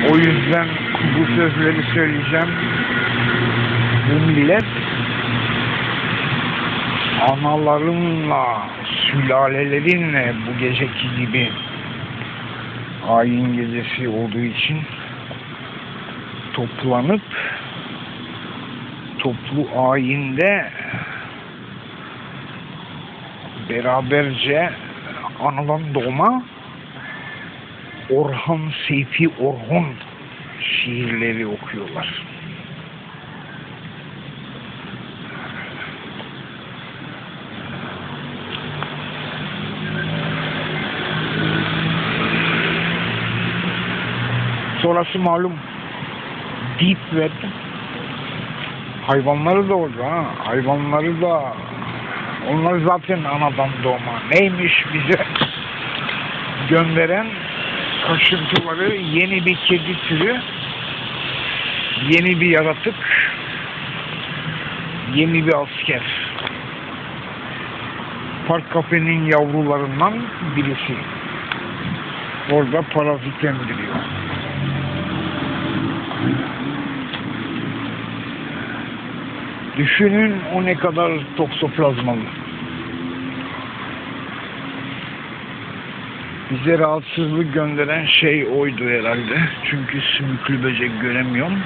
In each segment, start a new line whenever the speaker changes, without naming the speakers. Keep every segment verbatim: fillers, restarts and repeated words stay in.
O yüzden bu sözleri söyleyeceğim. Bu millet analarınla, sülalelerinle bu geceki gibi ayin gecesi olduğu için toplanıp toplu ayinde beraberce anadan doğma Orhan Seyfi Orhun şiirleri okuyorlar. Sonrası malum Deep Web. Hayvanları da orada ha. Hayvanları da onlar zaten anadan doğma. Neymiş bize gönderen kaşıntıları, yeni bir kedi türü, yeni bir yaratık, yeni bir asker. Park kafenin yavrularından birisi. Orada parazitlendiriyor. Düşünün o ne kadar toksoplazmalı. Bize rahatsızlık gönderen şey oydu herhalde. Çünkü sümüklü böcek göremiyorum.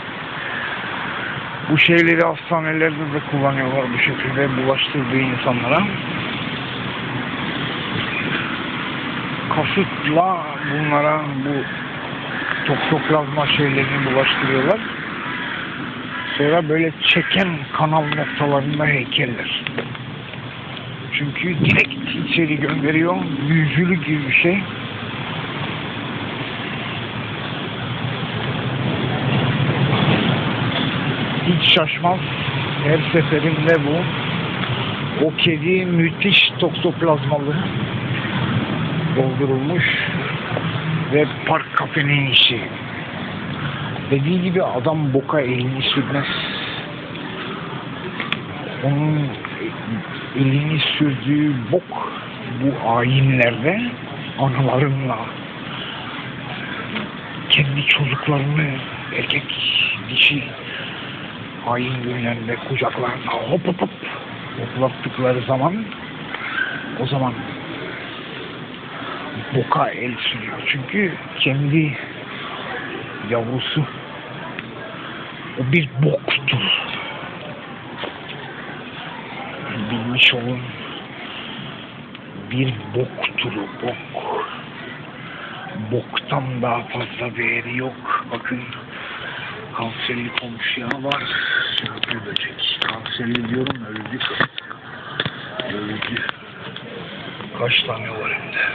Bu şeyleri hastanelerde de kullanıyorlar bu şekilde bulaştırdığı insanlara. Kasıtla bunlara bu toksoplazma şeylerini bulaştırıyorlar. Sonra böyle çeken kanal noktalarında heykeller. Çünkü direkt içeri gönderiyor. Büyücülük gibi bir şey. Hiç şaşmaz. Her seferinde bu. O kedi müthiş toksoplazmalı. Doldurulmuş. Ve park kafenin işi. Dediği gibi adam boka elini sürmez. Onun elini sürdüğü bok bu ayinlerde analarınla kendi çocuklarını erkek dişi ayin günlerinde kucaklarına hop hop hop hoplattıkları zaman o zaman boka el sürüyor. Çünkü kendi yavrusu o bir boktur. Bilmiş olun, bir bok türü, bok. Boktan daha fazla değeri yok. Bakın, kanserli komşuya var, sümüklü böcek. Kanserli diyorum, öldü. Öldü. Kaç tane var hem de.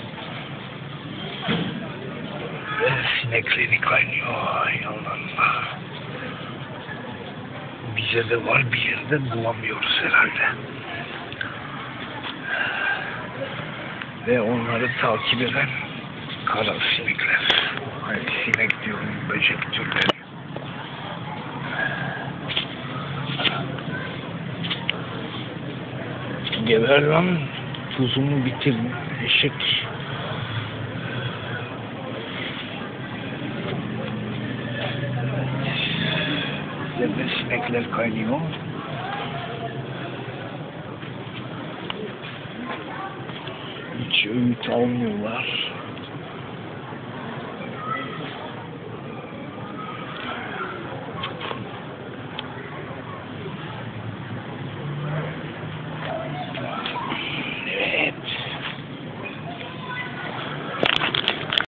Ve sinekleri kaynıyor, ay Allah'ım. Bize de var, bir yerde bulamıyoruz herhalde. Ve onları takip eden kara sinekler. Hani sinek diyorum, böcek türleri. Geber lan, tuzumu bitirin, eşek. Ve sinekler kaynıyor. Hiç öğüt almıyorlar.